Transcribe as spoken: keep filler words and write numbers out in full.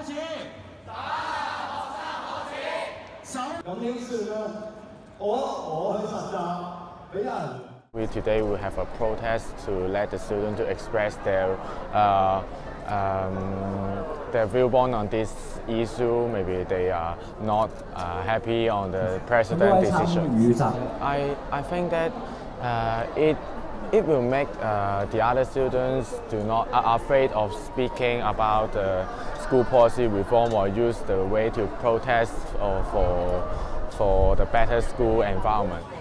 旗。打學生學旗。手。咁點算啊？我我去實習，俾人。 We today we have a protest to let the students to express their uh, um, their viewpoint on this issue. Maybe they are not uh, happy on the president's decision. I I think that uh, it it will make uh, the other students do not are afraid of speaking about the school policy reform or use the way to protest or for for the better school environment.